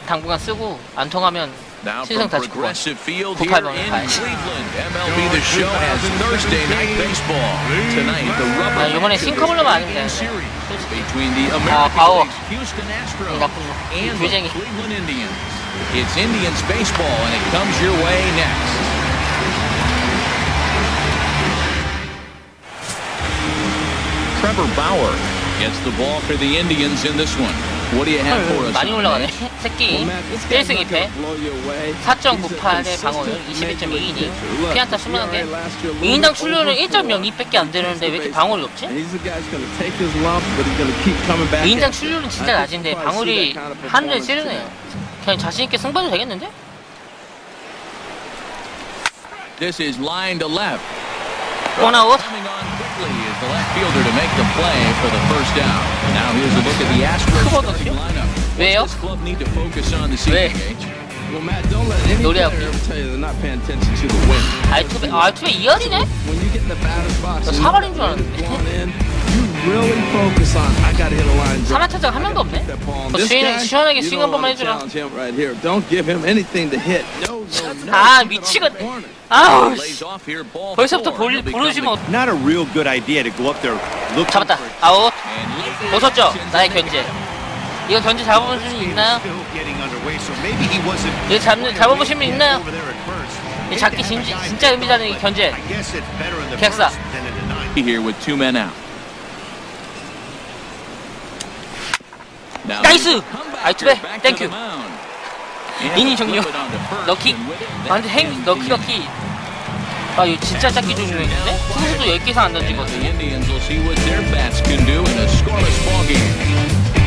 당분간 쓰고 안 통하면 신상 다 주고 98번을 가야지. 아, 이번에 싱커블러만 아니면 되는데. 아, 바워. 이 나쁜 놈. 규쟁이. It's Indians baseball, and it comes your way next. Trevor Bauer gets the ball for the Indians in this one. What do you have for us? 많이 올라가네. 새끼 1승 2패 4.98의 방어율 21.2이닝 피안타 21개 인당 출루는 1.02밖에 안 되는데 왜 이렇게 방어율이 없지? 인당 출루는 진짜 낮은데 방어율이 하늘을 찌르네요. 그냥 자신있게 승부해도 되겠는데? This is line to left. 원아웃. Coming on quickly is the left fielder to make the play for the first down. Now here's a look at the Astros starting lineup. 왜요? This club need to focus on the season gauge. Well, Matt, don't let anybody 노래하고. ever tell you they're not paying attention to the win. 알투베 2할이네? When you get in the batter's box, 저 4할인 줄 알았는데. you really focus on. I gotta hit a line drive. 3화 타자가 한 명도 없네? 시원하게 스윙 한 번만 해주라. Right here. Don't give him anything to hit. No, no, no. 아, 미치겠네. 아우, Lays off here, ball 벌써부터 four. 부르시면 Not a real good idea to go up there looking 잡았다. for 아웃. And 벗었죠? 나의 견제. 이거 견제 잡아볼 수 있나요? still getting underway, so maybe he wasn't 이거 잡아보신 분 있나요? over there at first. 이 잡기 진짜 의미자는 이 견제. I guess it's better in the 객사. first than in the ninth. here with two men out. Now 나이스! comeback 알투베, back to 땡큐. the mound. And 이닝 종료. flip it onto first, 럭키. and with it, 완전 럭키. 아, 이거 진짜 잡기 중요했는데? 투수도 10개 이상 안 the 던지거든. Indians will see what their bats can do in a scoreless ball game.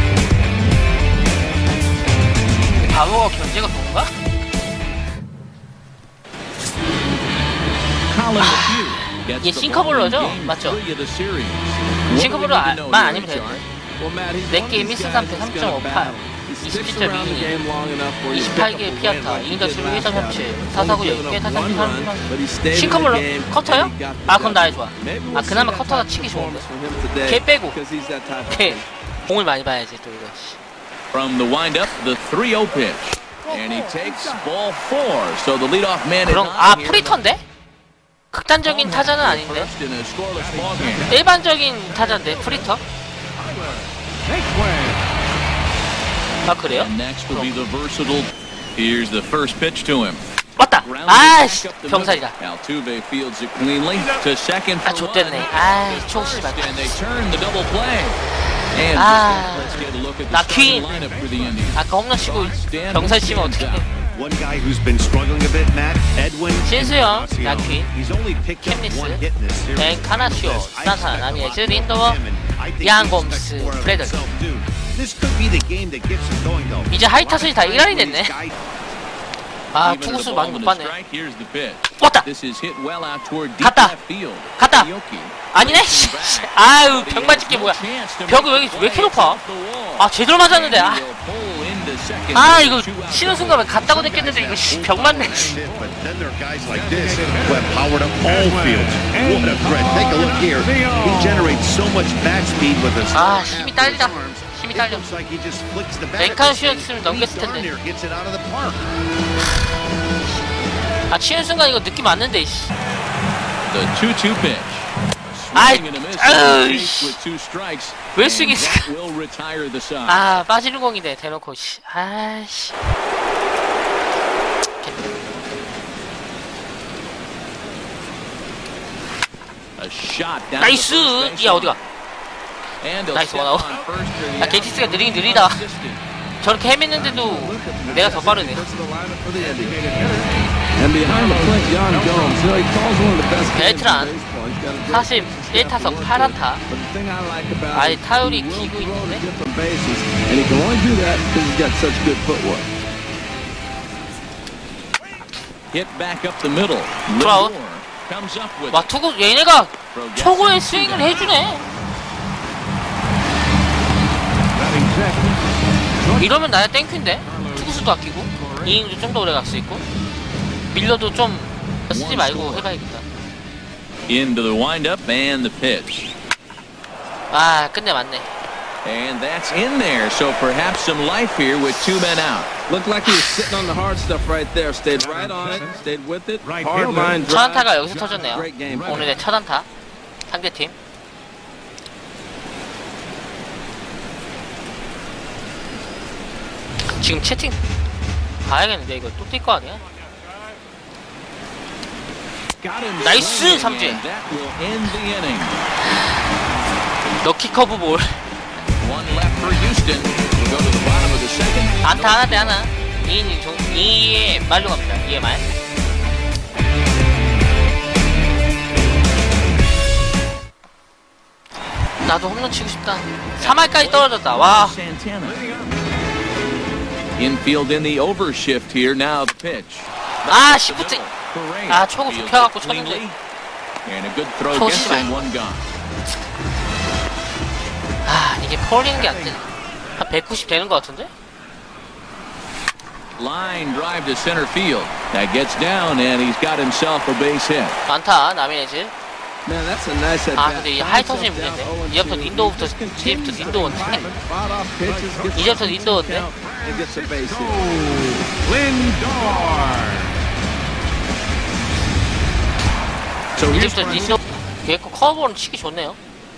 바보가 견제가 좋은가? Colin McHugh gets 이게 the 싱커블러죠? ball in game 맞죠? 3 of the series. What do we 싱커블러만 need to know here, 아니면 Richard? 되는데. Well, Matt, he's 네 one of 게임 these 1승 guys 3패 that's got a 3.58 bat. He sticks around the game long enough where you pick up 28개의 a win 피안타 like he 2인자 did 출루 last 1.37 time. 4사구 Only 10개 giving up 타점 one run, but he stayed in the 싱커블러 game 커터요? and he got the 아, 그럼 나야 W. 좋아. Maybe 아, we'll see 그나마 that 커터가 type of 치기 좋은데. performance from him today, 걔 빼고. because he's that type of 걔 player. 공을 많이 봐야지 또 이거. From the windup, the 3-0 pitch. And he takes ball 4. So the leadoff man is 그럼 on here. 프리터인데? 극단적인 타자는 아닌데? First in a scoreless ball game. 일반적인 타자인데 프리터? 아, 그래요? And next will be the versatile. Here's the first pitch to him. 맞다! 아이씨! 병살이다. Altuve fields it cleanly to second 아, for one. 좆됐네. 아이, 총씨발. And they turn the double play. And 아, let's get a look at the 나 starting 퀸. lineup for the Indians. 아까 홈런 치고 병살 치면 어떡해. One guy who's been struggling a bit, Matt, Edwin 신수영, Encarnacion. 나퀴, He's only picked up 캠리스, one hit in this series. 엔카나시오, 사사, 라미에즈, 린더워, I think 양 he's 곰스, more of 프레들. himself, too. This could be the game that gets him going, though. 이제 하이 타선이 다 1할이 됐네. 아, Even 투구수 the 많이 ball 못 with a 봤네. strike. Here's the pitch. 왔다! This is hit well out toward deep 갔다! left field. 갔다! Aoki. 아니네? 씨. 아유, 벽 맞을게 뭐야. 벽이 왜 이렇게 높아? 아, 제대로 맞았는데. 아, 아 이거 쉬는 순간 갔다고 됐겠는데 이거 씨, 벽 맞네. But then there are guys like this who have powered up all fields. What a threat. Take a look here. He generates so much bat speed with his 아, 힘이 딸리다. 힘이 It 딸려. looks like he just flicks the bat. 엔카나시오였으면 넘겼을 텐데. Darn near gets it out of the park. 아, 치는 순간 이거 느낌 왔는데, 씨. The 2-2 pitch. 아이, Swing and a miss. 아유, Takes 씨. with 2 strikes. 왜 And 스윙이 that will retire the side. 아, 빠지는 공이네, 대놓고, 씨. 아이씨. A shot down 나이스! the first base 야, 어디가? And they'll 나이스, step 원아웃. on first for the 아, 게이티스가 느리다. assistant. 저렇게 헤맸는데도 내가 더 빠르네. This is the lineup for the Indians. And behind the plate, Yan Gomes. You know, he calls one of the best games in 베테랑 baseball. He's got a great 41타석 8안타. But the thing I like about 아이, him, 타율이 he will 기고 throw to 있는데? get the bases, and he can only do that because he's got such good footwork. Hit back up the middle. Throw. Lindor comes up with 와, it. 투구, 얘네가 초고의 스윙을 해주네. 이러면 나야 땡큐인데? 투구수도 아끼고, 이닝도 좀 더 오래 갈 수 있고, 밀러도 좀 쓰지 말고 해봐야겠다. Into the windup and the pitch. 아, 끝내 맞네. And that's in there, so perhaps some life here with 2 men out. Looked like he was sitting on the hard stuff right there. Stayed right on it. Stayed with it. Right Hard fielder. line 첫 drive. 안타가 여기서 터졌네요. Great game. 오늘의 첫 안타 상대팀. 지금 채팅 봐야겠는데 이거 또 뛸 거 아니야? 나이스 삼진. That will end the inning. 럭키 커브 볼. One left for Houston. We'll go to the bottom of the second. 안타 하나 대 하나. 2의 말로 갑니다. 2의 말. 나도 홈런 치고 싶다. 3할까지 떨어졌다. 와. Santana. Infield in the overshift here. Now the pitch. 아 19째. Parade. 아 초구 좁혀갖고 Fields 쳤는데. cleanly. And a good throw 초 gets 씨발. him 1 gone. 아 이게 폴리는 게 안 되네. 한 190 되는 것 같은데? Line drive to center field. That gets down and he's got himself a base hit. 많다 나미네즈. Man, that's a nice at 아 bat. 근데 이 하이터진이 문제인데. 이제부터 닌도부터 이제부터 닌도인데. Spot off pitches, gets 이제부터 a 닌도인데. count, and gets a base hit. Lindor. So here's 이제부터 닌도 됐고 커버는 치기 좋네요.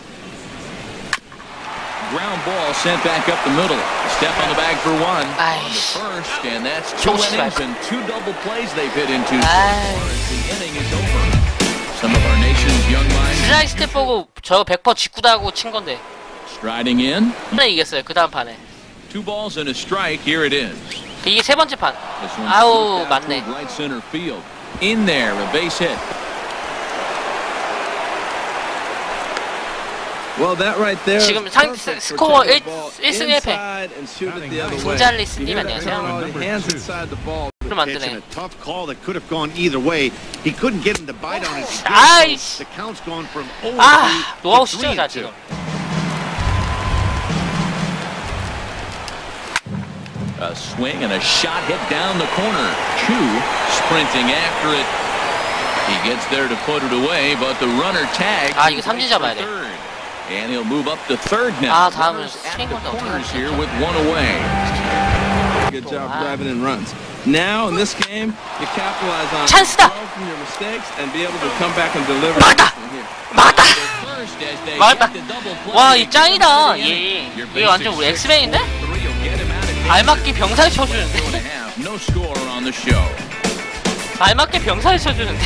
Ground ball sent back up the middle. Step on the bag for 1. On the 아이씨. first, and that's 2 초구 innings 씨발. and 2 double plays they've hit into. 아이. The inning is over. Some of our nation's young minds 슬라이 스텝 보고 저 100% 직구다고 친 건데. striding in. 하나 이겼어요. 그 다음 판에. 2 balls and a strike. Here it is. 이게 세 번째 판. This one's 아우 slipped out 맞네. toward right center field. In there, a base hit. Well, that right there. 지금 is 상 perfect for 스코어 taking the ball 1승 1패. inside and shoot it the other way. 김잘리스님 You hear that? 안녕하세요. All the hands inside the ball. 그럼 안 Pitch 되네. and a tough call that could have gone either way. He couldn't get him to bite on it. He did, 아이씨. so the count's gone from 0 아 노하우 to 시죠 3 자 and 2. 지금. A swing and a shot hit down the corner. Chu sprinting after it. He gets there to put it away, but the runner tags. 아, 이거 삼진 잡아야 돼. Third. And he'll move up to third now. 아, 다음은 Runners at 스윙 the 건데 어떻게 corners 하지? here with 1 away. Good job driving in runs. Now in this game, you capitalize on 찬스다. grow from your mistakes and be able to come back and deliver. 맞다. from here. 맞다. First as they 맞다. get the double play. 와, 이 짱이다. Your 얘. basic 얘 완전 우리 엑스맨인데? 6-4-3 will get him out of here. 알맞게 병살 Two and 쳐주는데. a half. No score on the show. 알맞게 병살 쳐주는데.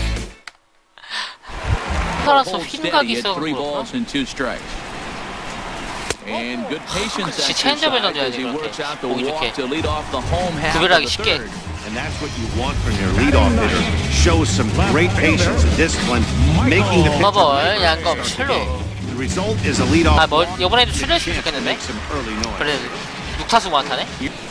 살아서 Hold 휘감각이 steady at 있어 3 그렇구나. balls and 2 strikes. And good patience 그렇지, exercise 체인지업을 as 던져야지, he 그렇게. works out the 보기 walk 좋게. to lead off the home half of 구별하기 the 쉽게. third. And that's what you want from your leadoff hitter. Shows some great patience and discipline, making the pitcher 버벌 양검 출루. The result is a leadoff. 아, 뭐 이번에도 출루했으면 chance to 좋겠는데. make some early noise. 그래 육타수 무한타네.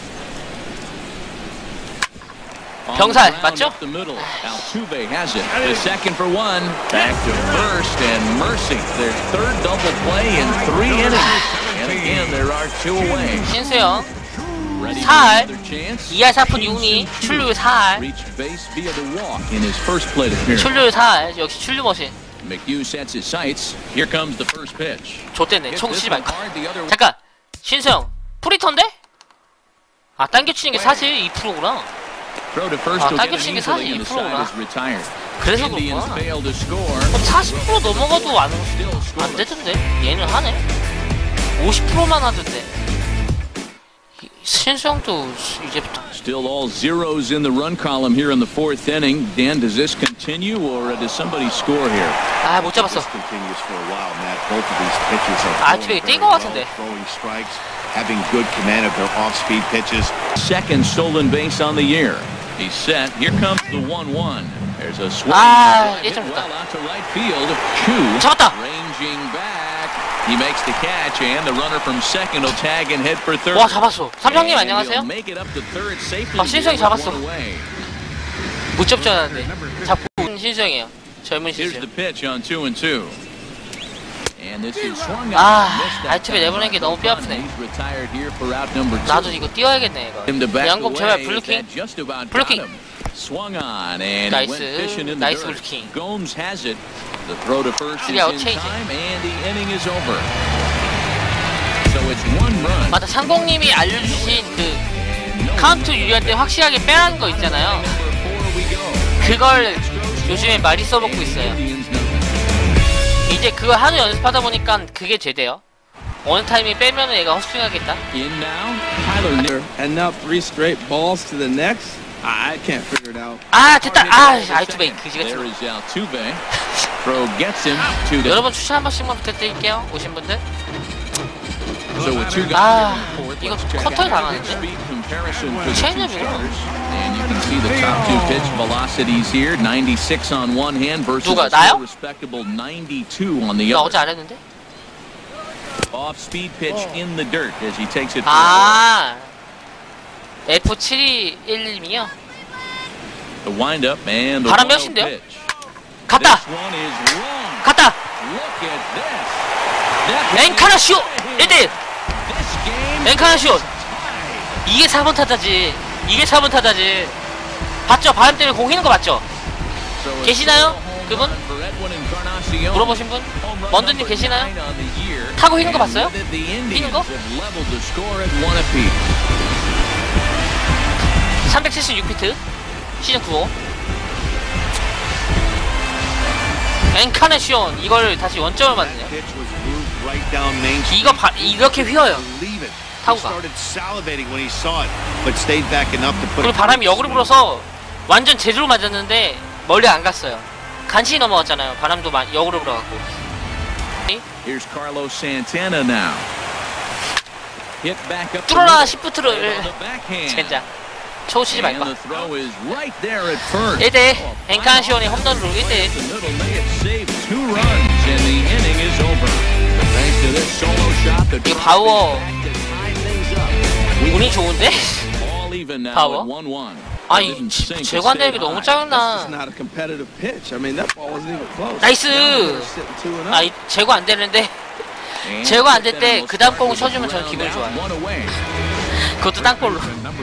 On 병살, the ground 맞죠? up the middle. Altuve has it. The second for 1. Back to first and Mercy. Their third double play in 3 innings. And again, there are 2 away. 신수영 Ready for 4할 another chance. 2할 4푼 6리 출루율 4할 Reached base via the walk in his first plate appearance. 출루율 4할 역시 출루 머신. McHugh sets his sights. Here comes the first pitch. 좆됐네. Hit 총 this 쓰지 one 말까. hard the other way. 잠깐 신수영 프리턴데? 아 당겨치는 게 사실 2%구나. Throw to first 아, will get it 당겨치는 게 easily and the 42% side 구나. is retired. 그래서 Indians 그렇구나. fail to score. 그럼 40% 넘어가도 안 되던데? 얘는 하네? 50%만 하던데. 신수영도 이제부터 Still all zeros in the run column here in the 4th inning. Dan, does this continue or does somebody score here? 아 못 잡았어. This continues for a while, Matt. Both of these pitches are 아, throwing 되게 뛴 very 것 well, 같은데. throwing strikes, having good command of their off-speed pitches. Second stolen base on the year. He's set. Here comes the 1-1. There's a swing. 아, Hit 예전 well 좋다. out to right field. Chu 잡았다. ranging back. He makes the catch, and the runner from second will tag and head for third. 와 잡았어. 삼성님 And 안녕하세요. he'll make it up to third safely 아, 신수영이 here with 잡았어. 1 away. 못 잡지 않았는데. 잡고 신수영이에요. 젊은 Here's the 신수영. pitch on 2-2. And this is swung 아, out. Missed that 알투베 time. 내보낸 게 너무 뼈 아프네. He's retired here for out number 2. 나도 이거 뛰어야겠네 Him to 이거. back 양검 away. 제발 블루킹. That just about 블루킹. got him. Swung on and 나이스. went fishing in the 나이스 dirt. 블루킹. Gomes has it. The throw to first is 쓰리아웃 in 체이지. time and the inning is over. So it's 1 run. 맞다, 상공님이 알려주신 그 카운트 유리할 때 확실하게 빼라는 거 있잖아요. 그걸 요즘에 많이 써먹고 있어요. 이제 그거 하도 연습하다 보니까 그게 제대요. 어느 타이밍 빼면은 얘가 헛스윙하겠다. In now, Tyler. And now 3 straight balls to the next. I can't figure it out. 아 됐다. 아 알투베이 그지같이. There is Altuve. Throw gets him to the. 여러분 추천 한 번씩만 부탁드릴게요. 오신 분들. So with 2 guys. 아 이거 커터 당하는데. Speed comparison for the 2 체인지업이구나. starters. And you can see the top 2 pitch velocities here. 96 on one hand versus 누가, a 나요? still respectable 92 on the 나 other. 어제 안 했는데? Off speed pitch in the dirt as he takes it. 아 F7211이요? The windup and the 바람 1-0 몇인데요? pitch. 갔다! This one is wrong. 갔다! Look at this. That 앵카나쇼! 1대1! this game. 앵카나쇼! 이게 4번 타자지. 이게 4번 타자지. 봤죠? 바람 때문에 공 휘는 거 봤죠? So a 계시나요? home 그분? run for Edwin Encarnacion. 물어보신 분? Home run 먼드님 number 계시나요? 9 on the year. 타고 휘는 거 봤어요? And with it, the 휘는 Indians 거? have leveled the score at 1 apiece. 376피트 시즌 9호 앵카네시온 이걸 다시 원점을 맞네요. Pitch was moved right down Main Street. 이렇게 휘어요. Believe it. 타구가. He started salivating when he saw it, but stayed back enough to put 그리고 it. 바람이 역으로 불어서 완전 제대로 맞았는데 멀리 안 갔어요. 간신히 넘어갔잖아요. 바람도 역으로 불어갖고. Here's Carlos Santana now. Hit back up. the 뚫어라 middle. 시프트를 On the backhand. 젠장 초우 치지 And 말고. the throw is right there at first. 1대 앵카네시온이 홈런으로 1대 The middle may have saved 2 runs and the inning is over. But thanks to this solo shot, the 이거 바우어 tie things up. 운이 좋은데? All even now 바우어? at 1-1. 아니 Didn't sink to 제관되기 stay 너무 high. That's 짜증나. not a competitive pitch. I mean, that ball wasn't even close. 나이스. Now they're sitting 2-0. 아 제거 안 되는데 And 제거 안 될 때 Santana will 그 다음 start 공을 with a 쳐주면 저는 기분이 ground out, 좋아요. 1 away. 그것도 땅볼로.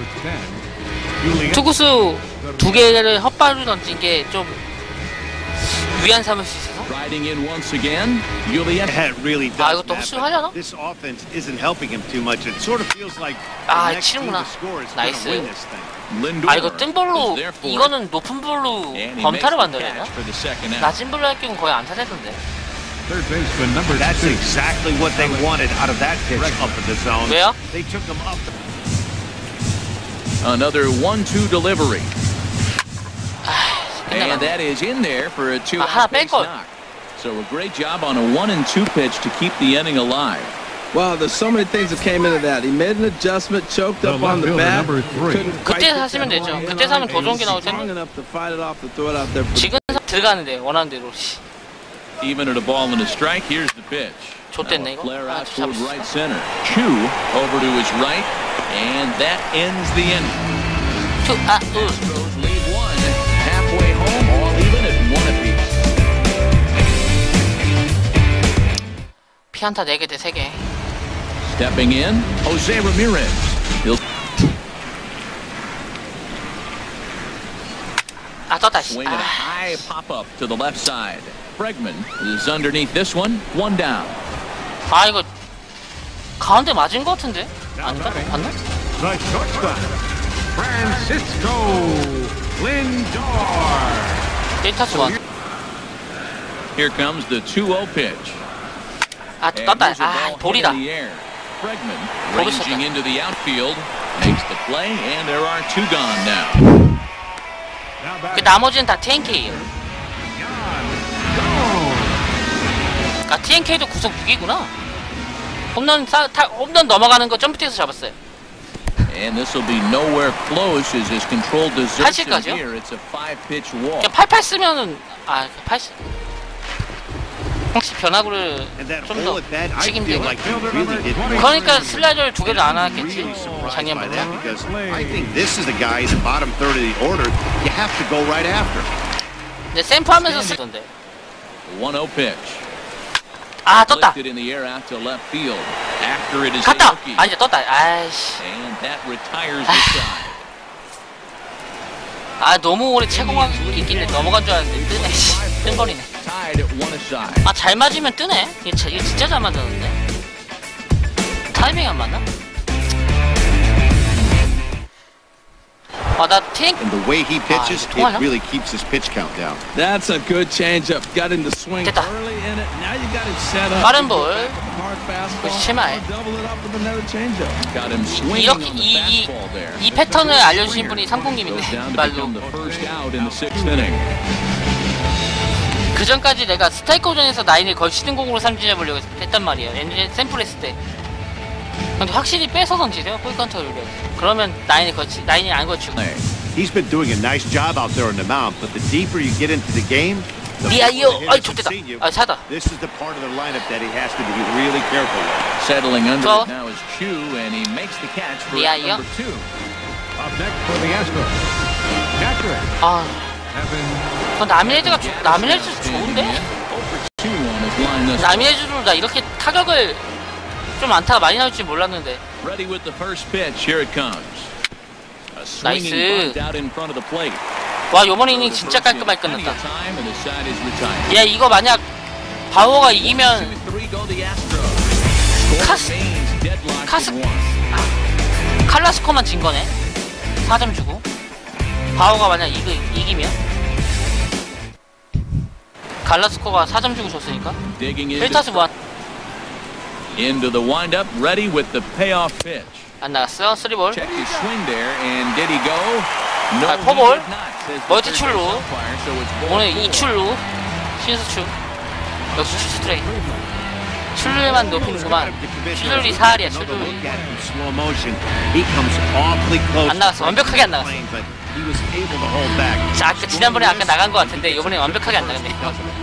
투구수 2개를 헛발로 던진 게 좀 위안 삼을 수 있어서. Riding in once again, Juliet. That really 아, does. 이것도 Matt, 헛스윙하려나? but this offense isn't helping him too much. It sort of feels like 아, the next team 치는구나. to score is 나이스. going to win this thing. Lindor 아 이거 뜬볼로 is there for it. 이거는 높은 볼로 And he makes 범타를 the 만들어야 catch for the second out. 낮은 볼로 할 경우 거의 안 타대던데. Third baseman number That's 6. exactly what they wanted out of that pitch up in the zone. 왜요? They took him up. Another 1-2 delivery. And 끝나가. that is in there for a 2-out 하나 base 뺄걸. knock. So a great job on a 1-2 pitch to keep the inning alive. Well, there's so many things that came into that. He made an adjustment, choked The up on the left fielder, bat. number 3. couldn't quite 그때 get 사시면 that 되죠. ball 그때 in 사면 line, 더 좋은 and 게 he's 나올 텐데. strong enough to fight it off, to throw it out there. 지금 들어가는데 원하는 대로. Even at a ball and a strike, here's the pitch. 좆됐네 이거. Flare 아, out toward 잡았어. right center. Chu over to his right, and that ends the inning. Astros lead one halfway home, all even at 1 apiece. 피안타 4개 대 3개. Stepping in, Jose Ramirez. He'll 아 떴다 씨. swing at a 아, high pop-up to the left side. Bregman is underneath this one, 1 down. 아 이거 가운데 맞은 거 같은데? 아닌가? 봤나? The shortstop, Francisco Lindor. 데이터 수원. Here comes the 2-0 pitch. 아 And 떴다. here's a 아 ball hit 볼이다. in the air. Bregman 볼을 ranging 쳤다. into the outfield, makes the play, and there are 2 gone now. 그 나머지는 다 TNK예요. 아 TNK도 구속 6이구나. 홈런 넘어가는 거 점프대에서 잡았어요. And this will be nowhere close as his controlled desertion 팔십까지요? here. It's a 5-pitch walk. 그냥 88 쓰면은 80. 혹시 변화구를 And that 좀 hole 더 at bat, I 치긴 feel 되고. like he really didn't. 그러니까 슬라이더를 2개를 안 하겠지. Really surprised by 작년보다. that because I think this is the guy in the bottom third of the order you have to go right after. 근데 샘프하면서 쓰던데. 1-0 pitch. 아 떴다. Lifted in the air out to left field. After it is 갔다. Aoki. 아 이제 떴다. 아이씨. And that retires the side. 아 너무 오래 채공하고 있길래 넘어간 줄 알았는데 뜨네. 뜬거리네. Tied at 1 aside. 아 잘 맞으면 뜨네. 이게 진짜 잘 맞았는데. 타이밍이 안 맞나? 나 팅. And the way he pitches, 이거 통하냐? it really keeps his pitch count down. That's a good changeup. Got him to swing 됐다. early in it. Now you got him set up. 빠른 볼. Hard fastball. 그렇지, 심하해. Or double it up with another changeup. Got him swinging 이렇게 on the 이 fastball there. 패턴을 알려주신 분이 Goes 상봉님인데 down to 말로. become the first out in the 6th inning. 그 전까지 내가 스타이커전에서 나인을 걸치는 공으로 삼진해보려고 했단 말이에요. 옛날에 샘플 했을 때. 근데 확실히 빼서 던지세요. 볼컨트롤을. 그러면 나인이 안 걸치고. He's been doing a nice job out there on the mound, but the deeper you get into the game, the more 리아이요. the 아이 hitters have 좋겠다. seen you. 아 차다. This is the part of the lineup that he has to be really careful with. Settling under 저. it now is Chu, and he makes the catch for 리아이요. number 2. Up next for the Astros, Catcher, 아, Evan 나미네즈가 좋은데? Over 2 on his line thus far. 나미네즈도 나 이렇게 타격을 좀 안타가 많이 나올 줄 몰랐는데. Ready with the first pitch. Here it comes. A swinging 나이스. bunt out in front of the plate. 와 요번 이닝 진짜 깔끔하게 Plenty 끝났다. of time, and the side is retired. 야 이거 만약 바오가 이기면 2-3 go the Astros. Score 카스- remains deadlocked 카스- at 1. 칼라스코만 진 거네. 4점 주고 바오가 만약 이기면 갈라스코가 4점 주고 줬으니까 Digging 1타수 무한. into the windup, ready with the payoff pitch. 안 나갔어. 3볼. Check his swing there, and did he go? No, 아, he 포볼. did not, says the 멀티 third 출루. base umpire, so it's ball 오늘 4. 2출루 신수출 역시 추스트레이 출루에만 높이는구만. 출루율이 4할이야. 출루율이 Look at it in slow motion. He comes awfully close. 안 나갔어. 완벽하게 안 나갔어. But he was able to hold back. 자, 지난번에 아까 나간 거 같은데 이번에 완벽하게 안 나갔네.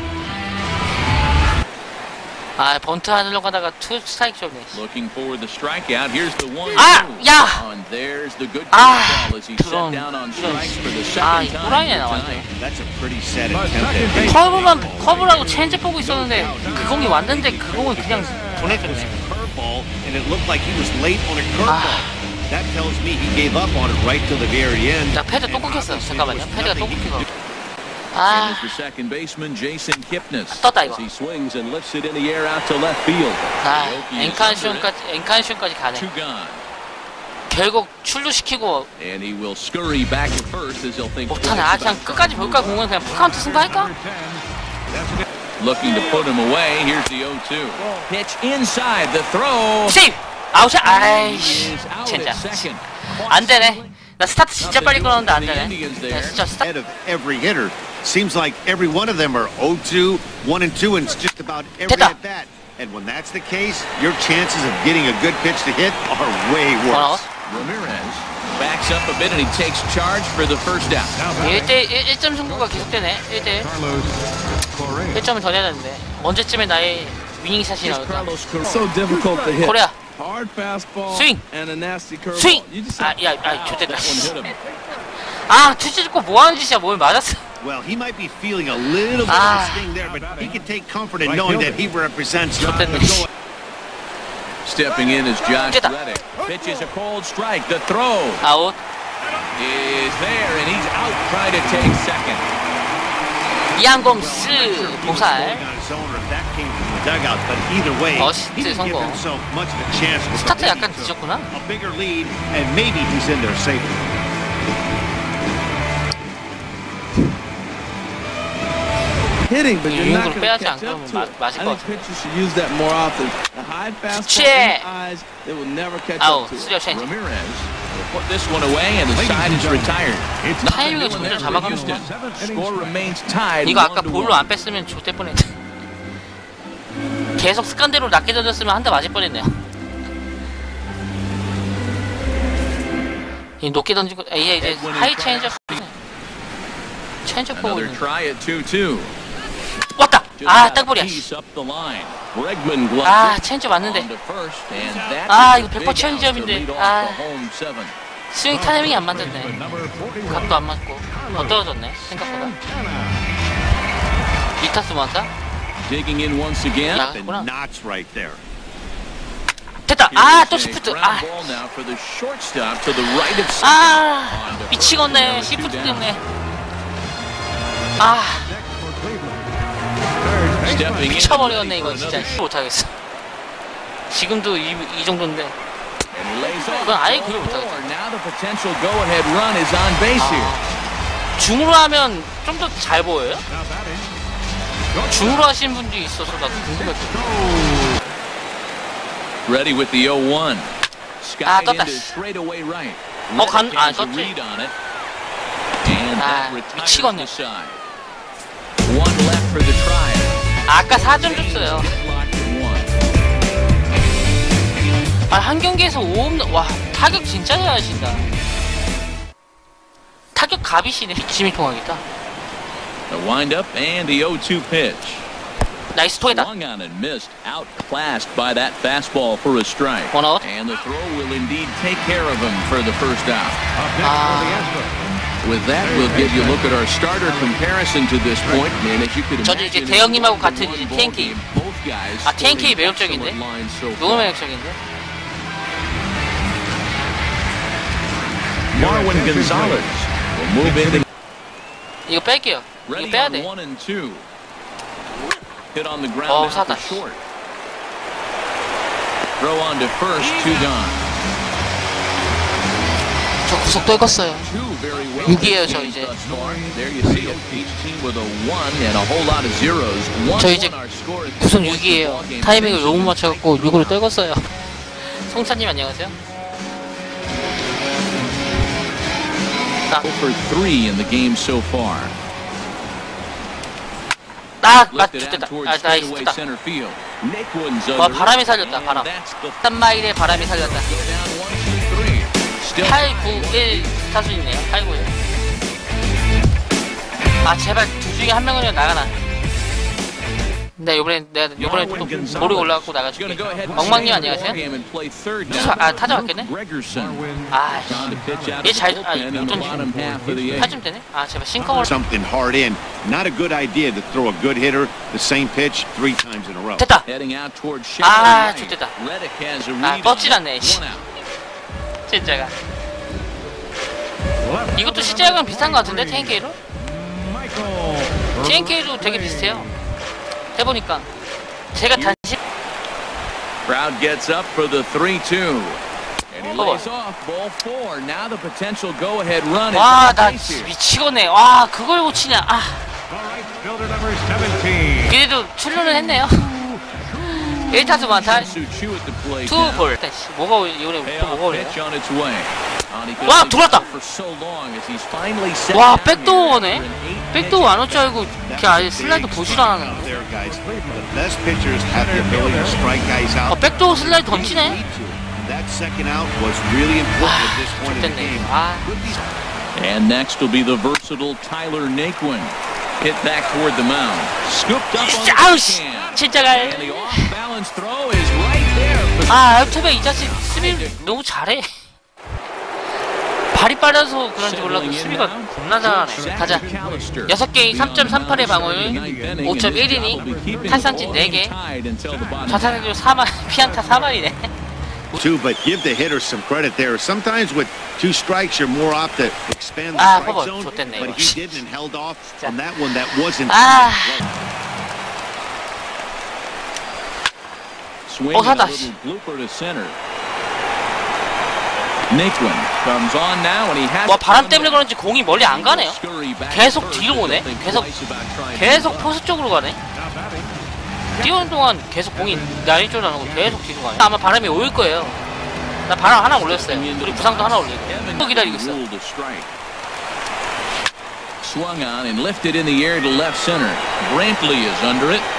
아 번트 하려고 하다가 투 스트라이크 줬네. Looking for the strikeout. Here's the 1-2. 야! And there's the good 아, ball as he set 그런 down on 이런 strikes for the 아, second 이 호랑이네 time. 나왔네. That's a pretty sad attempt at 커브라고 체인지 보고 있었는데 그 공이 왔는데 그 공을 그냥 보내줬네. curveball, and it looked like he was late on a curveball. That tells me he gave up on it right till the very end. 나 패드 또 끊겼어. 잠깐만요. 패드가 또 끊기고. And 아, is the second baseman Jason Kipnis 떴다 이거. as he swings and lifts it in the air out to left field. 아, Aoki is under it. 엔칸시온까지 가네. 2 gone. 결국 출루시키고 And he will scurry back at first as he'll think 못하네. twice 아, about 그냥 끝까지 볼까? 공은 그냥 풀카운트 승부할까? looking to put him away. Here's the 0-2. Pitch inside the throw. 세이브! 아웃이야? He 아이씨. is out 젠장. at second. 안 되네. 나 스타트 진짜 빨리 끊었는데 안 되네. 나 진짜 스타트. Head of every hitter. Seems like every one of them are 0-2, 1-2, and it's just about every 됐다. at bat. And when that's the case, your chances of getting a good pitch to hit are way 뭐라고? worse. Ramirez backs up a bit and he takes charge for the first out. 1점 승부가 계속되네. 1대1. Carlos Correa. 1점을 더 내야 되는데. 언제쯤에 나의 위닝샷이 Here's 나올까? Carlos Correa. So difficult to hit. 코리아. Hard fastball Swing. and a nasty curveball. 스윙! You just 아, have 야, 좋됐다. That one hit him. 아, 투지 듣고 뭐하는 짓이야. 뭘 맞았어. Well, he might be feeling a little bit of Ah. a sting there, but he can take comfort in knowing that he represents the 좋댔네. goal. Stepping in is Josh 됐다. Reddick. Pitches a cold strike. The throw 아웃. is there, and he's out trying to take second. 이한검스 보살. On his own, or if that came from the dugout, but either way, 어시스트 he didn't give 성공. himself much of a chance. with 스타트 the 약간 lead. 늦었구나. A bigger lead, and maybe he's in there safely. hitting, but you're not 이용구를 going to 빼야지 catch 안 up 그러면 to it. 맞을 I 것 think 같아. pitchers should use that more often. The high fastball 그치. in the eyes, they will never catch 아웃. up to it. 쓰려 체인지. Ramirez will put this one away, and the side is retired. Nothing 타이밍을 doing 제대로 there for 잡아가는 Houston. 거. Score remains tied. 이거 아까 1-1. 볼로 안 뺐으면 좋될 뻔했네. 계속 습관대로 낮게 던졌으면 한 대 맞을 뻔했네요. 이 높게 던지고 이게 이제 하이 체인지업 체인지업 보고 Another 있는. try at 2-2. 왔다. Just 아, got a 땅볼이야. piece up the line. Bregman gloves 아, it 체인지업 맞는데. on to first, and that 아, is 이거 a 100% big out to 체인지업인데. lead off 아. the home seventh. 스윙 타이밍이 안 맞았네. Number 41. 각도 안 맞고 더 떨어졌네 생각보다. 이타스 무한타 Digging in once again. 야, The 뭐라. knots right there. 됐다. Here's 아, 또 a 시프트. ground 아, ball now for the shortstop to the right of second. 아, On to 미치겠네. first, now 시프트 two down. 때문에. 아, Next for Cleveland. Third baseman. Stepping in. 미쳐버렸네 ready 이거 for 진짜. another 못하겠어. 지금도 이 정도인데 And he lays off 그건 아예 ball 구별 못하겠다. 4. Now the potential go-ahead run is on base here. 중으로 하면 좀 더 잘 보여요? Now batting. 중으로 하시는 분들이 있어서 나 궁금했거든. Ready with the 0-1. Sky 떴다. into straightaway right. 간- Reddick has a 떴지. read on it. And that retires 미치겠네. the side. One left for the trial. 아까 4점 줬어요. Locked in one. 한 경기에서 5홈런. 와, 타격 진짜 잘하신다. 타격 갑이시네. 심이 통하겠다. The windup and the 0-2 pitch. 나이스 토이다. Swung on and missed, outclassed by that fastball for a strike. 1 out. And the throw will indeed take care of him for the first out. Up next for the Astros. With that, we'll give you a look at our starter comparison to this point. And as you could 저도 이제 imagine, 대형님하고 in 같은 one 이제 ball TNK. game, both guys 아, TNK scoring 매력적인데? excellent lines so 너무 far. 매력적인데? Marwin Gonzalez will move into 이거 뺄게요. 이거 ready 빼야 on 돼. 1 and 2. Hit on the ground Oh, now for 사다. short. Throw on to first, 2 gone. 저 구속 떨궜어요. 2 very well 6이에요, 저 games 이제. thus far. There you see it. Each team with a 1 and a whole lot of zeros. 1-1 저 이제 our score at this 구속 point in the 6이에요. ballgame. 타이밍을 너무 맞춰갖고 6으로 떨궜어요. 송찬님 안녕하세요. 딱, 0 for 3 in the game so far. Lifted Lifted 됐다. out towards 나이스, straightaway 됐다. center field. Naquin's 와, under 바람이 it, 살렸다, and 바람. that's the 3마일에 바람이 살렸다. down 1, 2, 3. Still 8, 9, 1 타순이네요. 8, 9, 1. 아, 제발 둘 중에 한 명은 나가나. 내가 요번에 또 모르고 올라가고 나가줄게. 멍망님 안녕하세요. 타자 맞겠네? 아, 얘 잘, 타좀 되네? 아, 제발 싱커볼. Something hard in. Not a good idea to throw a good hitter the same pitch 3 times in a row. 됐다. 아, 좋됐다. 아, 뻗질 않네. 진짜가. 이것도 실제하고는 비슷한 것 같은데, TNK로? TNK도 되게 비슷해요. 해보니까 제가 단시 Crowd gets up for the 3-2. And he 봐봐. lays off ball 4. Now the potential go-ahead run is 와, on 나 base here. 미치겠네. 와, 그걸 못 치냐. 아, Fielder number 17. 그래도 출루는 했네요. 1타수 만타, Su Chu at the plate 2 now. 볼. 뭐가 이번에 또 Payoff 뭐가 올래요? pitch on its way. And he could 와, leave 들어왔다. for so long as he's finally set 와, down 백도어네. here after an 8 백도어 안 올 줄 알고 그냥 아예 슬라이드 보지도 Out 않았는데. there, guys. The best pitchers have the ability to strike guys 아, out. 백도어 슬라이드 던지네. That second out was really important at this point in the 좋댔네. game. 아, And next will be the versatile Tyler Naquin. Hit back toward the mound. Scooped up on the 아우 씨, backhand. 진짜가. And the off-balance throw is right there. 아, 알투베 이 자식 수비 너무 잘해. 발이 빨라서 그런지 몰라도 수비가 겁나 잘하네. 가자. 6개 3.38의 방울, 5.1이니, 탈삼진 4개, 좌타격으로 4만, 피안타 4만이네. Too, but give the hitter some credit there. Sometimes with 2 strikes, you're more apt to expand the 아, strike 봐봐. zone, 좋댔네, but 이거. he didn't and held off on that one. That wasn't. 아, Swing and a 사다. little blooper to center. Naquin comes on now and he has. 와, 바람 때문에 그런지 공이 멀리 안 가네요. 계속 뒤로 오네. 계속 포수 쪽으로 가네. Now batting. 뛰어오는 동안 계속 공이 나리 쪽으로 안 오고 계속 뒤로 가네. 아마 바람이 올 거예요. 나 바람 하나 올렸어요. 우리 부상도 하나 올리고. 또 기다리고 있어. Swung on and lifted in the air to left center. Brantley is under it.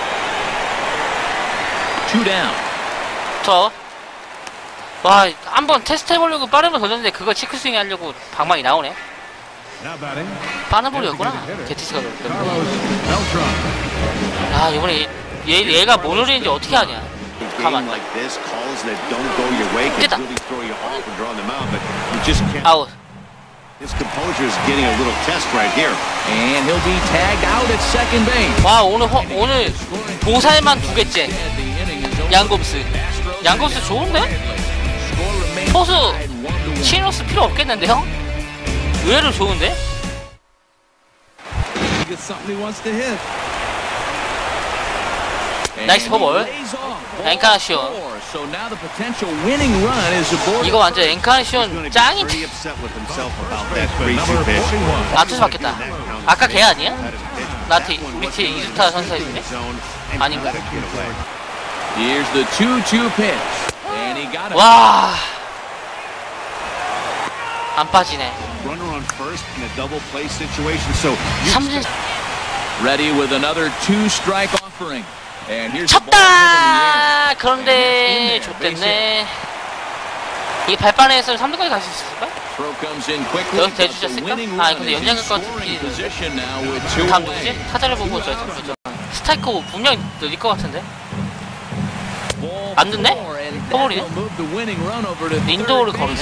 2 down. 저. 와, 한번 테스트 해보려고 빠른 거 던졌는데 그거 체크스윙 하려고 방망이 나오네. Now batting. 빠른 볼이었구나. 제티스가 그랬더니. Carlos Beltran. 아, 이번에 얘가 뭘 노리는지 어떻게 하냐. Game 가만. like this, calls that don't go your way can 됐다. really throw you off and draw them out, but you just can't. 아웃. His composure is getting a little test right here. And he'll be tagged out at second base. 와, 오늘 도살만 2개째. 양검스. 양검스 좋은데? 포수 치노스 필요 없겠는데요? 의외로 좋은데? He gets something he wants to hit. 나이스 포볼. 엔카나시온. So now the potential winning run is aboard. 이거 완전 엔카나시온 짱인데. Pretty upset with himself about that 3-2 pitch. 아투스 받겠다. 아까 걔 아니야? 나한테 우리 팀 이주타 선수인데? 아닌가? Here's the 2-2 pitch. And he got it. 와. 안 빠지네. Runner on first in a double play situation. So 삼진 Ready with another 2-strike offering. And here's the ball in 쳤다. 그런데 좆됐네. 이게 발판에서 3루까지 갈 수 있을까? Throw comes in quickly. 여기서 대주셨을까? 아 근데 연장 갈것 같은 Position now with two 다음 away. 누구지? 타자를 보고 저 스타이크 분명히 늘릴 것 같은데? 안 듣네? 포볼이네? 린도우를 거르네?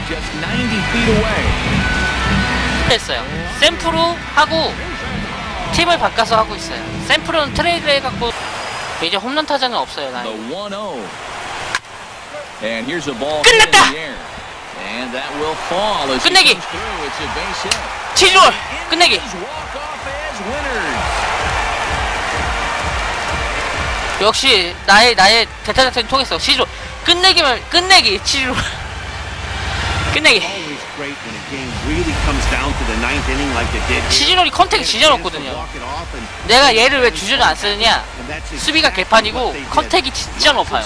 했어요. 샘프로 하고 팀을 바꿔서 하고 있어요. 샘프로는 트레이드 해갖고 이제 홈런 타자는 없어요. 나. 끝냈다! 끝내기! 치즈볼! 끝내기! 역시 나의 대타자탄이 통했어. 치즈볼 끝내기 치즈볼 끝내기. 치즈볼이 컨택이 진짜 높거든요. 내가 얘를 왜 주전을 안 쓰느냐? 수비가 개판이고 컨택이 진짜 높아요.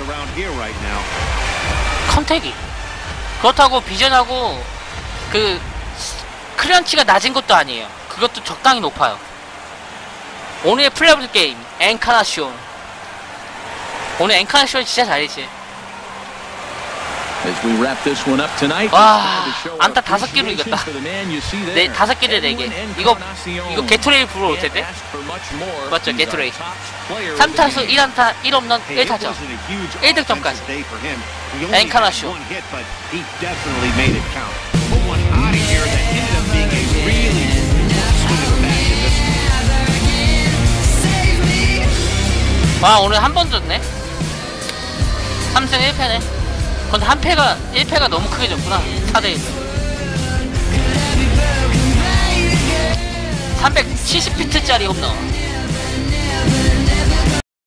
컨택이 그렇다고 비전하고 그 클런치가 낮은 것도 아니에요. 그것도 적당히 높아요. 오늘의 플레이오프 게임 엔카나시온. 오늘 엔카나시온 진짜 잘했지. 와, 안타 5개로 이겼다. 네, 5개 대 4개. 이거 게토레이 부르러 올 텐데? 맞죠, 게토레이. 3타수 1안타 1홈런 1타점 1득점까지. 엔카나시온. 와, 오늘 한 번 졌네. 3승 1패네. 근데 1패가 너무 크게 졌구나. 4대1. 370피트짜리 홈런.